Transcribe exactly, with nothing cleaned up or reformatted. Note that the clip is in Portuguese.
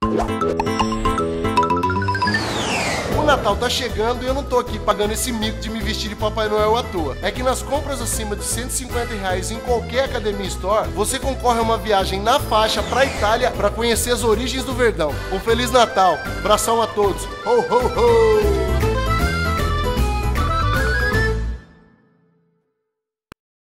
O Natal tá chegando e eu não tô aqui pagando esse mico de me vestir de Papai Noel à toa. É que nas compras acima de cento e cinquenta reais em qualquer Academia Store, você concorre a uma viagem na faixa pra Itália pra conhecer as origens do Verdão. Um Feliz Natal, abração a todos. Ho, ho, ho!